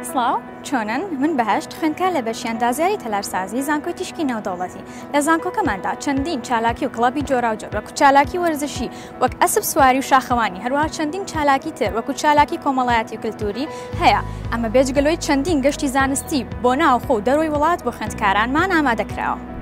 سڵاو چۆنن من بەهشت خوێندکار لە بەشی ئەندازیاری تەلارسازی زانکۆی تیشکی نێودەوڵەتی لە زانکۆکەماندا چەندین چالاکی و کڵەبی جۆراوجۆر وەکو چالاکی وەرزشی وەک ئەسب سواری و شاخەوانی هەروەها چەندین چالاکی تر وەکو چالاکی کۆمەڵایەتی و کللتوری هەیە ئەمە بێجگەلۆی چەندین گەشتی زانستی بۆ ناوخۆ و دەرۆی وڵات بۆ خوێندکارانمان ئامادەکراوە.